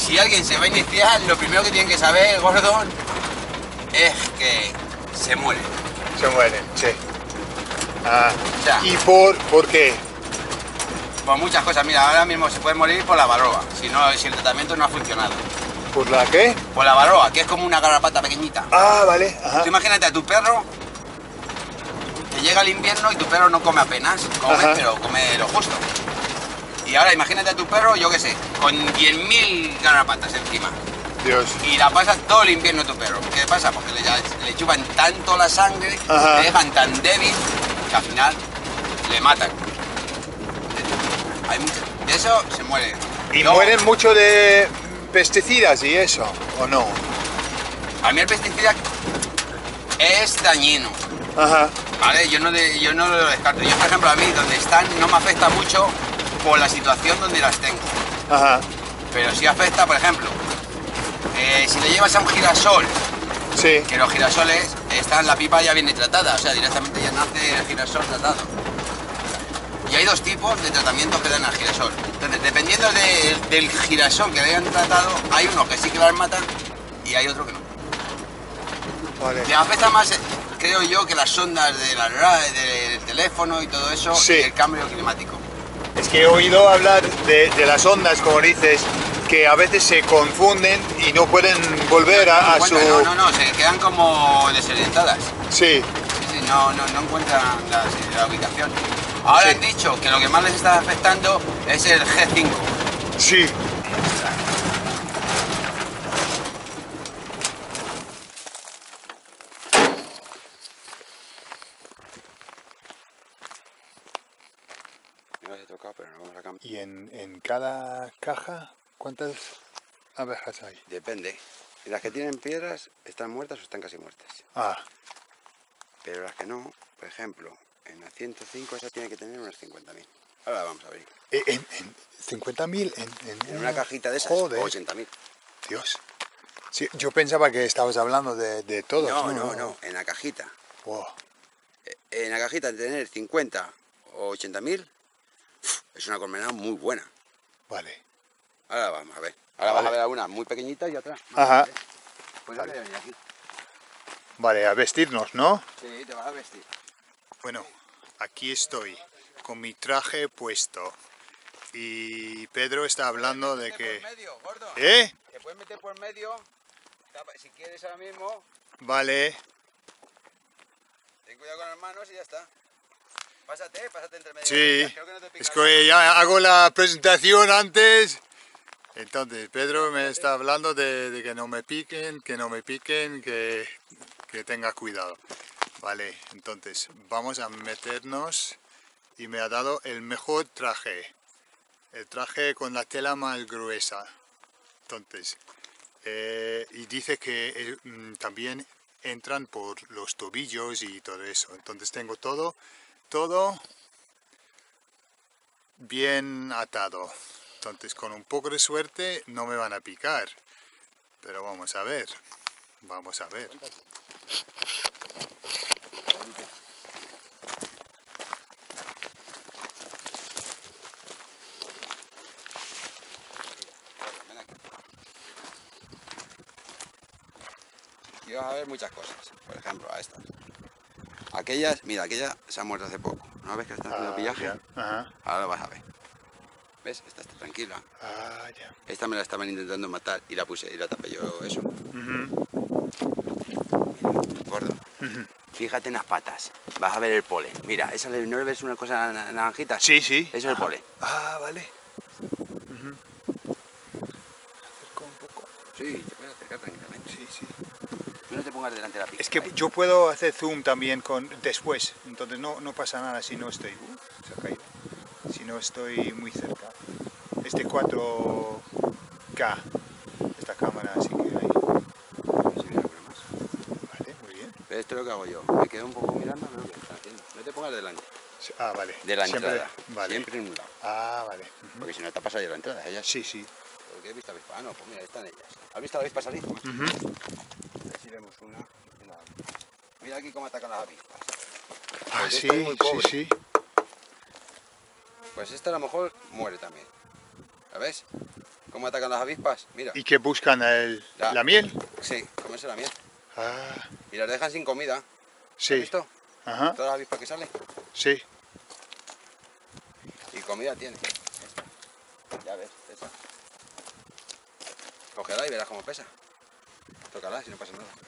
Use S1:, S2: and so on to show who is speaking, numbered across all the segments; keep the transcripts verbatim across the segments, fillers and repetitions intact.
S1: si alguien se va a iniciar, lo primero que tienen que saber, Gordon, es que se muere.
S2: Se mueren, sí. Ah,
S1: O sea,
S2: ¿y por, por qué?
S1: por muchas cosas. Mira, ahora mismo se puede morir por la varroa, si, no, si el tratamiento no ha funcionado.
S2: ¿Por la qué?
S1: Por la varroa, que es como una garrapata pequeñita.
S2: Ah, vale. Ajá.
S1: Tú imagínate a tu perro, que llega el invierno y tu perro no come apenas, come,
S2: Ajá.
S1: pero come lo justo. Y ahora imagínate a tu perro, yo qué sé, con diez mil garrapatas encima.
S2: Dios.
S1: Y la pasas todo el invierno tu perro. ¿Qué pasa? Porque le, le chupan tanto la sangre,
S2: Ajá.
S1: le dejan tan débil, que al final le matan. Hay mucho. De eso se muere.
S2: ¿Y
S1: Luego,
S2: mueren mucho de pesticidas y eso, o no?
S1: a mí el pesticida es dañino.
S2: Ajá.
S1: Vale, yo no, de, yo no lo descarto. Yo, por ejemplo, a mí donde están no me afecta mucho por la situación donde las tengo.
S2: Ajá.
S1: Pero sí afecta, por ejemplo, eh, si le llevas a un girasol,
S2: Sí.
S1: que los girasoles están, la pipa ya viene tratada, o sea, directamente ya nace el girasol tratado. Y hay dos tipos de tratamientos que dan al girasol. Entonces, dependiendo de, del girasol que le hayan tratado, hay uno que sí que las matan y hay otro que no.
S2: Vale.
S1: Le afecta más, creo yo, que las ondas de la ra- del teléfono y todo eso,
S2: Sí.
S1: y el cambio climático.
S2: Es que he oído hablar de, de las ondas, como dices, que a veces se confunden y no pueden volver a, a
S1: no,
S2: su...
S1: no, no, no, se quedan como desorientadas.
S2: Sí.
S1: Sí, sí, no, no, no encuentran la, la ubicación. Ahora
S2: Sí.
S1: han dicho que lo que más les está afectando es el G cinco.
S2: Sí.
S1: No las he tocado, pero no vamos a cambiar.
S2: ¿Y en, en cada caja cuántas abejas hay?
S1: Depende. Y las que tienen piedras están muertas o están casi muertas.
S2: Ah,
S1: Pero las que no, por ejemplo, en la ciento cinco esa tiene que tener unas cincuenta mil. Ahora vamos a ver.
S2: en, en cincuenta mil en, en,
S1: En una cajita de esas,
S2: Joder,
S1: ochenta mil.
S2: Dios. Sí, yo pensaba que estabas hablando de, de todos.
S1: No, no, no, en la cajita.
S2: Wow.
S1: En la cajita de tener cincuenta o ochenta mil es una colmena muy buena.
S2: Vale.
S1: Ahora vamos a ver. Ahora
S2: Vale.
S1: vas a ver alguna muy pequeñita y otra. más
S2: Ajá.
S1: grande. Pues
S2: Vale.
S1: vale. Venir aquí.
S2: Vale, a vestirnos, ¿no?
S1: Sí, te vas a vestir.
S2: Bueno, aquí estoy, con mi traje puesto. Y Pedro está hablando de que...
S1: Por medio, gordo.
S2: ¿Eh?
S1: Te puedes meter por medio. Si quieres ahora mismo,
S2: Vale.
S1: ten cuidado con las manos y ya está. Pásate, pásate entre medio.
S2: Sí.
S1: Creo que no te pica
S2: Es
S1: nada.
S2: que ya hago la presentación antes. Entonces, Pedro me está hablando de, de que no me piquen, que no me piquen, que, que tenga cuidado. Vale, entonces vamos a meternos y me ha dado el mejor traje. El traje con la tela más gruesa. Entonces, eh, y dice que eh, mm, también entran por los tobillos y todo eso. Entonces tengo todo, todo bien atado. Entonces con un poco de suerte no me van a picar. Pero vamos a ver. Vamos a ver.
S1: Ven aquí. Y vas a ver muchas cosas. Por ejemplo, a estas. Aquellas, mira, aquella se ha muerto hace poco. ¿No ves que está haciendo
S2: Ah,
S1: pillaje?
S2: ya. Ajá.
S1: Ahora lo vas a ver. ¿Ves? Esta está tranquila.
S2: Ah, ya.
S1: Esta me la estaban intentando matar y la puse y la tapé yo eso.
S2: Ujú.
S1: Gordo. Fíjate en las patas. Vas a ver el polen. Mira, esa le- ¿no le ves una cosa na- naranjita?
S2: Sí, sí.
S1: Eso es el
S2: Ajá.
S1: polen.
S2: Ah, vale. Ujú. Acerco un poco.
S1: Sí, te puedes acercar tranquilamente.
S2: Sí, sí.
S1: Tú no te pongas delante de la pista.
S2: Es que yo puedo hacer zoom también con después, entonces no, no pasa nada si no estoy... Uh, se ha caído. Si no estoy muy cerca. Este cuatro K, esta cámara, así que ahí.
S1: Sí, mira, alguna más.
S2: Vale, muy bien.
S1: Pero esto es lo que hago yo. Me quedo un poco mirando lo que está haciendo. No te pongas delante.
S2: Ah, vale.
S1: De la
S2: Siempre-
S1: entrada.
S2: Vale.
S1: Siempre en un lado.
S2: Ah, vale. Ujú.
S1: Porque si no te pasa ya la entrada. Ellas.
S2: Sí, sí.
S1: Porque he visto avispa. Ah, no, pues mira, están ellas. ¿Has visto la avispa salir?
S2: Ujú.
S1: A ver si vemos una. una. Mira aquí cómo atacan las avispas.
S2: Ah,
S1: Porque
S2: sí,
S1: esta es muy
S2: sí,
S1: pobre.
S2: sí.
S1: Pues esta a lo mejor muere también. ¿La ves? ¿Cómo atacan las avispas? Mira.
S2: ¿Y qué buscan? El,
S1: La-
S2: ¿La miel?
S1: Sí, comerse la miel.
S2: Ah,
S1: Y las dejan sin comida. ¿Has
S2: sí.
S1: visto?
S2: Ajá,
S1: Todas las avispas que salen.
S2: sí.
S1: Y comida tiene. Ya ves, pesa. Cógela y verás cómo pesa. Tócala si no pasa nada.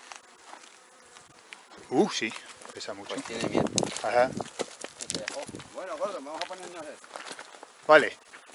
S2: Uh, sí, pesa mucho.
S1: Pues tiene miel.
S2: Ajá,
S1: Bueno, gordo, vamos a ponernos esto.
S2: vale.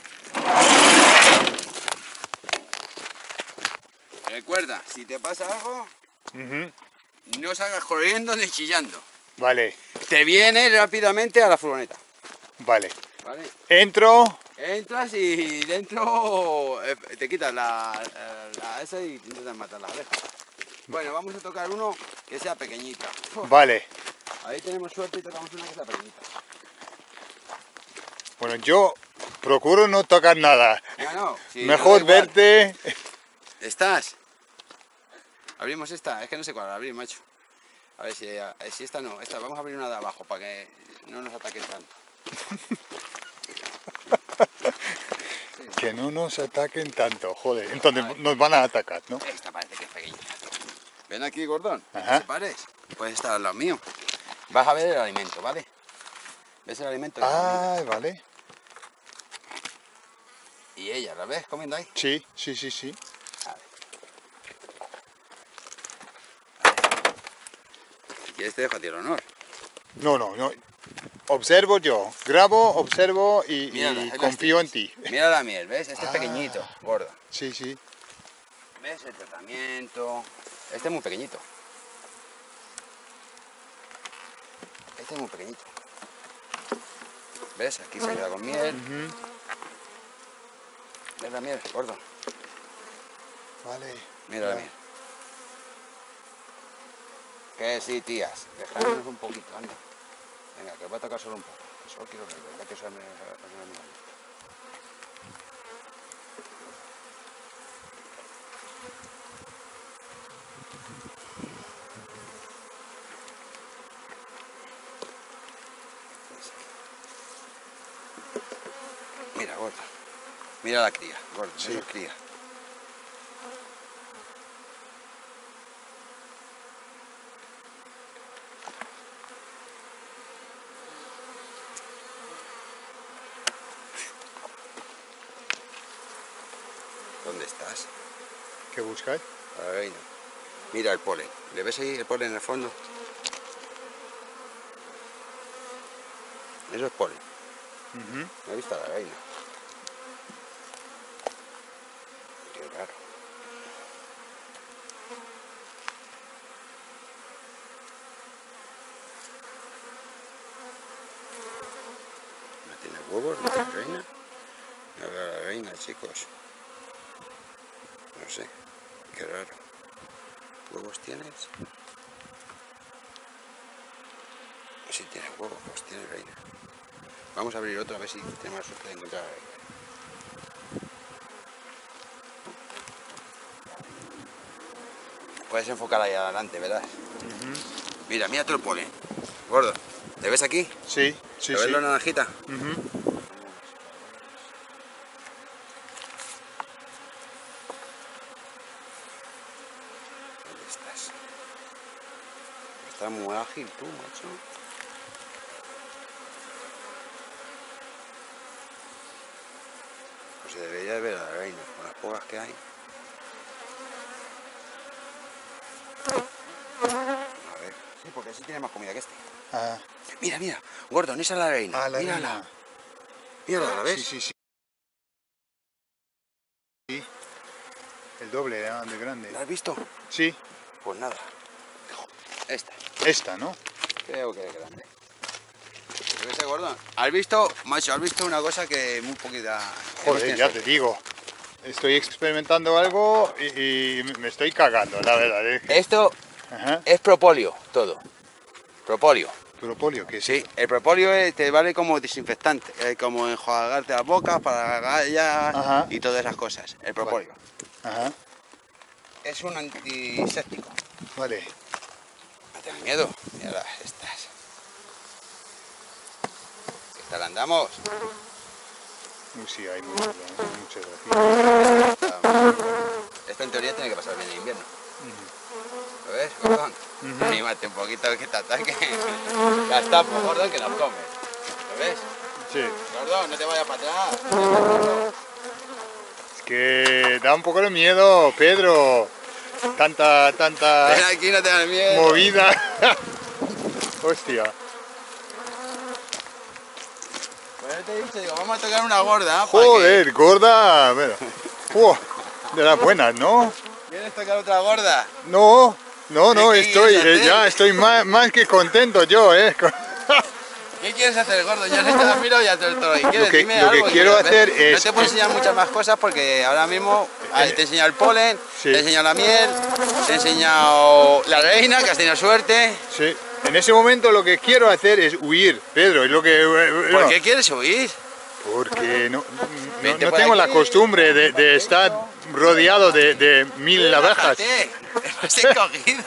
S1: Recuerda, si te pasa algo,
S2: Ujú,
S1: no salgas corriendo ni chillando.
S2: vale,
S1: Te vienes rápidamente a la furgoneta.
S2: vale.
S1: ¿Vale?
S2: Entro.
S1: Entras y dentro eh, te quitas la, la esa y intentas matar la abeja. Bueno, vamos a tocar uno que sea pequeñito. Uf,
S2: Vale.
S1: ahí tenemos suerte y tocamos una que sea pequeñita.
S2: Bueno, yo procuro no tocar nada.
S1: Ya no, si
S2: Mejor
S1: no da igual.
S2: verte.
S1: ¿Estás? Abrimos esta, es que no sé cuál abrir, macho. A ver si, a ver si esta no, esta, vamos a abrir una de abajo para que no nos ataquen tanto.
S2: Que no nos ataquen tanto, joder. Entonces
S1: Vale.
S2: nos van a atacar, ¿no?
S1: Esta parece que es pequeñita. Ven aquí, gordón, no
S2: Ajá.
S1: te separes. Puedes estar al lado mío. Vas a ver el alimento, ¿vale? ¿Ves el alimento?
S2: Ah, vale.
S1: Y ella, ¿la ves comiendo ahí?
S2: Sí, sí, sí, sí.
S1: A ver. Si quieres te dejo a ti el honor.
S2: No, no, no. Observo yo. Grabo, observo y, y
S1: Mírala, ahí las
S2: confío en
S1: tienes.
S2: ti.
S1: Mira la miel, ¿ves? Este
S2: Ah.
S1: es pequeñito, gordo.
S2: Sí, sí.
S1: ¿Ves el tratamiento? Este es muy pequeñito. Este es muy pequeñito. ¿Ves? Aquí se queda con miel.
S2: Ujú,
S1: ¿Ves la miel, gordo?
S2: vale.
S1: Mira la
S2: Ya.
S1: miel. Que sí, tías. Dejadnos un poquito, anda. Venga, que os va a tocar solo un poco. Solo quiero ver, ¿verdad? Que eso me... me- Mira, gordo. Mira la cría, gordo.
S2: Sí.
S1: Eso es cría. ¿Dónde estás?
S2: ¿Qué buscáis?
S1: Ahí no. Mira el polen. ¿Le ves ahí el polen en el fondo? Eso es polen.
S2: Ujú.
S1: ¿No has visto la reina? Qué raro. ¿No tiene huevos la reina? No veo a la reina, chicos. No sé. Qué raro. ¿Huevos tienes? Si tiene huevos, pues tiene reina. Vamos a abrir otro a ver si tenemos la suerte de encontrar a la reina. Puedes enfocar ahí adelante, ¿verdad? Mira, mira todo el polen. Gordo, ¿te ves aquí?
S2: Sí, sí,
S1: ¿Te ves
S2: sí.
S1: la naranjita?
S2: Ujú.
S1: ¿Dónde estás? Estás muy ágil tú, macho. Pues se debería de ver a la reina, con las pocas que hay. A ver. Sí, porque así tiene más comida que este.
S2: Ah,
S1: Mira, mira, gordo, esa es la reina.
S2: ah, la
S1: Mírala.
S2: reina.
S1: Mírala, ¿la ves?
S2: Sí, sí, sí. Sí. El doble, ¿eh? De grande.
S1: ¿La has visto?
S2: Sí,
S1: Pues nada. Esta.
S2: esta, ¿no?
S1: Creo que es grande. Yo qué sé, gordo. ¿Has visto, macho, has visto una cosa que muy poquita...
S2: Joder, ya te digo. Estoy experimentando algo y, y me estoy cagando, la verdad. ¿eh?
S1: Esto
S2: Ajá.
S1: es propóleo, todo. Propóleo.
S2: Propolis, ¿qué es
S1: Sí,
S2: eso?
S1: el propóleo es- te vale como desinfectante, eh, como enjuagarte las bocas para gallas
S2: Ajá.
S1: y todas esas cosas. El propóleo.
S2: Ajá.
S1: Es un antiséptico.
S2: Vale.
S1: No tengas miedo. Mira estas. ¿Qué tal andamos?
S2: Uy, sí, hay mucho, muchas gracias.
S1: Esto en teoría tiene que pasar bien el invierno. ¿Lo ves, Gordon?
S2: Ujú.
S1: Anímate un poquito que te ataque. Gastamos, Gordon, que nos comes. ¿Lo ves?
S2: Sí.
S1: Gordon, no te vayas para atrás. No te vayas para atrás.
S2: Es que da un poco de miedo, Pedro. Tanta, tanta
S1: Ven aquí, no te das miedo.
S2: movida. Hostia.
S1: Pues yo te he dicho, digo, vamos a tocar una gorda.
S2: Joder, gorda. Bueno. Uf, de las buenas, ¿no?
S1: ¿Quieres tocar otra gorda?
S2: No, no, no,
S1: ¿Qué
S2: estoy,
S1: quieres
S2: eh,
S1: hacer?
S2: ya estoy más, más que contento yo, ¿eh?
S1: ¿Qué quieres hacer, gordo? Ya no te has mirado y ya te lo estoy. ¿Quieres?
S2: Lo que-
S1: Dime
S2: lo que
S1: algo
S2: quiero
S1: quieras ver.
S2: hacer es-
S1: No te puedo enseñar muchas más cosas porque ahora mismo ah, te he enseñado el polen,
S2: Sí.
S1: te he enseñado la miel, te he enseñado la reina, que has tenido suerte.
S2: Sí. En ese momento lo que quiero hacer es huir, Pedro, es lo que...
S1: ¿Por
S2: bueno,
S1: qué quieres huir?
S2: porque no, no-
S1: Vente
S2: no
S1: por
S2: tengo la
S1: aquí.
S2: costumbre de, de estar rodeado de, de mil abejas.
S1: Relájate, me has encogido.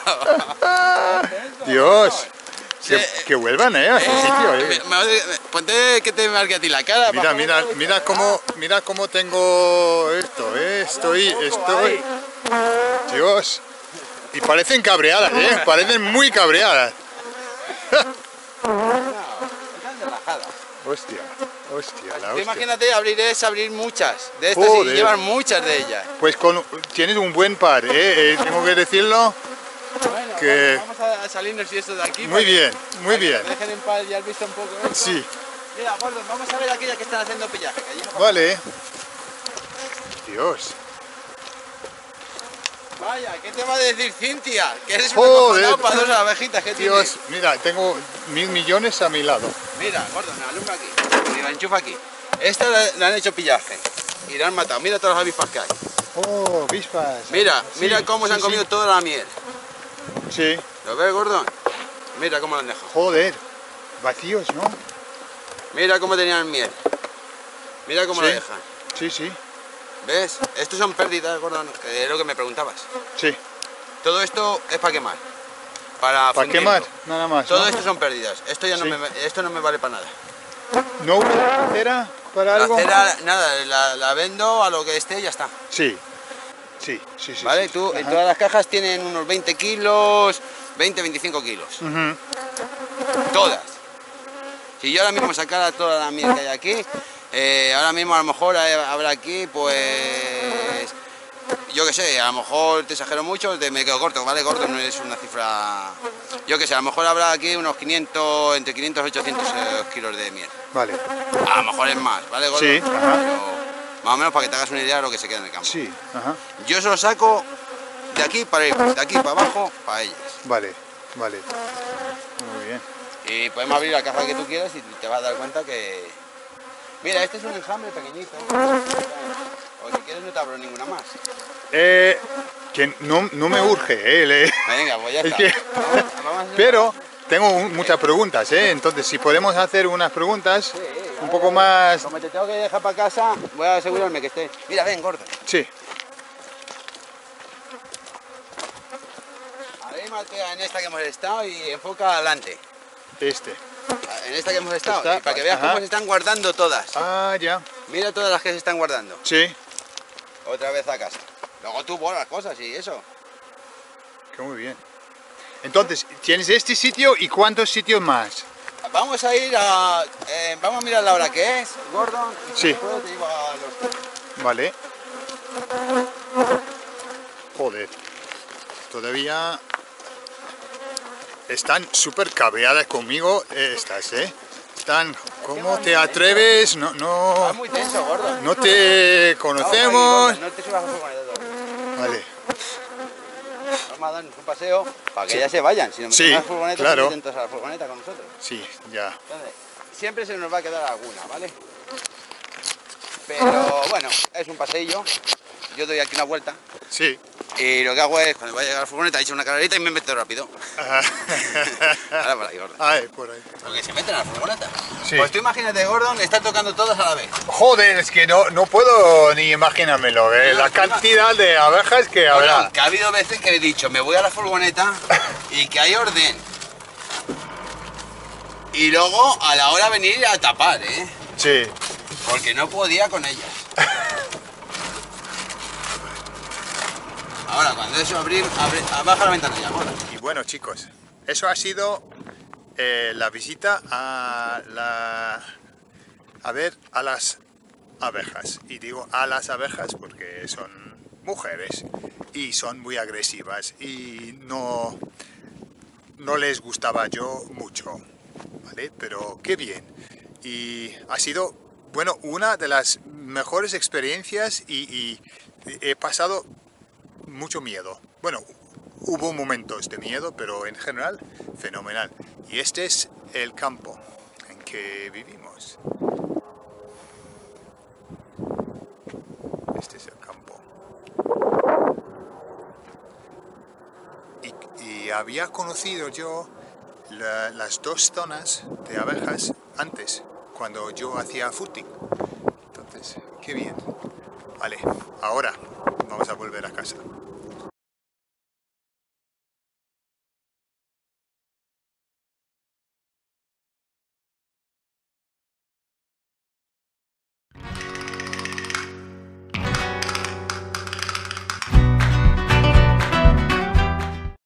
S2: Dios, que,
S1: Sí.
S2: que vuelvan, ¿eh? A su
S1: Eh,
S2: sitio,
S1: me-
S2: ¿eh?
S1: me- Ponte que te marque a ti la cara.
S2: Mira,
S1: para
S2: mira,
S1: poder-
S2: mira cómo, mira cómo tengo esto, ¿eh? Estoy, estoy... Dios. Y parecen cabreadas, ¿eh? Parecen muy cabreadas.
S1: Están relajadas.
S2: Hostia, hostia, la
S1: Tú
S2: hostia.
S1: imagínate abrir es abrir muchas de estas
S2: Joder.
S1: y llevan muchas de ellas.
S2: Pues con, tienes un buen par, ¿eh? Eh, tengo que decirlo.
S1: Bueno,
S2: Que-
S1: vamos a salirnos y esto de aquí.
S2: Muy
S1: para que-
S2: bien, muy
S1: para que
S2: bien.
S1: te dejen en paz, ya has visto un poco esto.
S2: Sí,
S1: Mira, gordo, vamos a ver aquella que están haciendo pillaje. Que allí no pasa
S2: vale. Dios.
S1: nada. Vaya, ¿qué te va a decir Cintia? Que eres un
S2: Joder.
S1: acojonado para dos abejitas que tienes.
S2: Dios, mira, tengo mil millones a mi lado.
S1: Mira, gordo, me alumbra aquí. Mira, enchufa aquí. Esta la, la han hecho pillaje. Y la han matado. Mira todas las avispas que hay.
S2: Oh, avispas.
S1: Mira,
S2: Sí,
S1: mira cómo
S2: sí,
S1: se han
S2: sí.
S1: comido toda la miel.
S2: Sí,
S1: ¿Lo ves, gordo? Mira cómo la han dejado.
S2: joder. Vacíos, ¿no?
S1: Mira cómo tenían miel. Mira cómo
S2: Sí.
S1: la dejan.
S2: Sí, sí,
S1: ¿Ves? Estos son pérdidas, gordo, que es lo que me preguntabas.
S2: sí.
S1: Todo esto es para quemar. Para,
S2: Para
S1: fundirlo.
S2: quemar, nada más.
S1: Todo
S2: ¿no?
S1: esto son pérdidas. Esto ya no,
S2: Sí.
S1: me, esto no me vale para nada.
S2: ¿No usa cera para
S1: La
S2: algo?
S1: cera, nada, la, la vendo a lo que esté y ya está.
S2: Sí, sí, sí, sí.
S1: ¿Vale?
S2: sí.
S1: Tú, en
S2: Ajá.
S1: todas las cajas tienen unos veinte kilos, veinte, veinticinco kilos.
S2: Ujú.
S1: Todas. Si yo ahora mismo sacara toda la miel que hay aquí, eh, ahora mismo a lo mejor hay- habrá aquí, pues, yo qué sé, a lo mejor te exagero mucho, te me quedo corto, ¿vale? Corto no es una cifra, yo qué sé, a lo mejor habrá aquí unos quinientos, entre quinientos y ochocientos eh, kilos de miel.
S2: Vale,
S1: A lo mejor es más, ¿vale, gordo?
S2: Sí, ajá.
S1: Pero más o menos para que te hagas una idea de lo que se queda en el campo.
S2: sí, ajá.
S1: Yo se lo saco de aquí para ir, de aquí para abajo, para ellas.
S2: Vale, vale. Muy bien.
S1: Y podemos abrir la caja que tú quieras y te vas a dar cuenta que... Mira, este es un enjambre pequeñito. O si quieres no te abro ninguna más.
S2: Eh, que no, no me urge, eh. le-
S1: Venga, pues ya
S2: Es
S1: está.
S2: que-
S1: Vamos- vamos a hacer-
S2: Pero tengo un- muchas preguntas, eh. Entonces, si podemos hacer unas preguntas
S1: Sí,
S2: un
S1: a
S2: poco
S1: ver,
S2: más...
S1: Como te tengo que dejar para casa, voy a asegurarme que esté... Mira, ven, gordo.
S2: Sí,
S1: Arrímate en esta que hemos estado y enfoca adelante.
S2: este.
S1: En esta que hemos estado,
S2: Esta,
S1: y para que veas
S2: ajá.
S1: cómo se están guardando todas.
S2: Ah, ya.
S1: Mira todas las que se están guardando.
S2: Sí,
S1: Otra vez a casa. Luego tú borras cosas y eso.
S2: que muy bien. Entonces, tienes este sitio y cuántos sitios más.
S1: Vamos a ir a... eh, vamos a mirar la hora que es, Gordon. Y
S2: Sí.
S1: después te llevo a los...
S2: Vale. Joder. Todavía están súper cabreadas conmigo eh, estas, ¿eh? Están, ¿cómo te atreves? No,
S1: Está
S2: no,
S1: muy tenso, Gordon.
S2: no te
S1: Vamos aquí,
S2: conocemos.
S1: Gordon, no te subas a la furgoneta todavía.
S2: Vale.
S1: Vamos a darnos un paseo para que ya se vayan. Si no me
S2: Sí,
S1: tocan las furgonetas,
S2: claro.
S1: se meten todas a la furgoneta con nosotros.
S2: Sí, ya.
S1: Entonces, siempre se nos va a quedar alguna, ¿vale? Pero bueno, es un paseillo. Yo doy aquí una vuelta
S2: Sí.
S1: y lo que hago es, cuando vaya a llegar a la furgoneta, echo una carrerita y me meto rápido. Ahora por ahí, Gordon.
S2: Ay, por ahí.
S1: Porque se meten a la furgoneta.
S2: Sí.
S1: Pues tú imagínate, Gordon, estar tocando todas a la vez.
S2: Joder, es que no, no puedo ni imaginármelo, ¿eh? La cantidad de abejas que
S1: Gordon,
S2: habrá.
S1: que ha habido veces que he dicho, me voy a la furgoneta y que hay orden. Y luego a la hora de venir a tapar, ¿eh?
S2: Sí.
S1: Porque no podía con ellas. Ahora, cuando eso abrir, abre, baja la ventanilla, ahora.
S2: Y bueno, chicos, eso ha sido eh, la visita a la... a ver a las abejas. Y digo a las abejas porque son mujeres y son muy agresivas y no, no les gustaba yo mucho, ¿vale? Pero qué bien. Y ha sido, bueno, una de las mejores experiencias y, y he pasado mucho miedo. Bueno, hubo momentos de miedo, pero en general fenomenal. Y este es el campo en que vivimos. Este es el campo. Y, y había conocido yo la, las dos zonas de abejas antes, cuando yo hacía footing. Entonces, qué bien. Vale, ahora vamos a volver a casa.